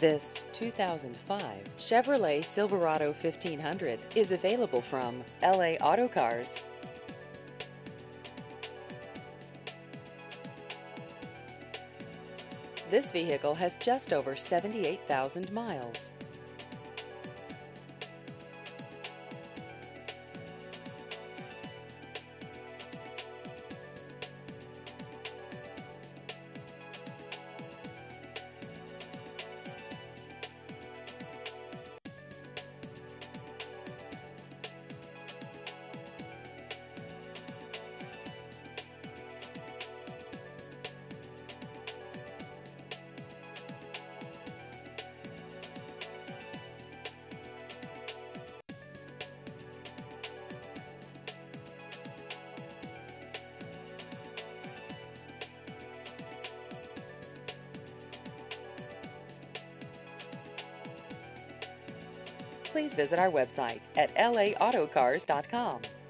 This 2005 Chevrolet Silverado 1500 is available from LA Auto Cars. This vehicle has just over 78,000 miles. Please visit our website at lautocars.com.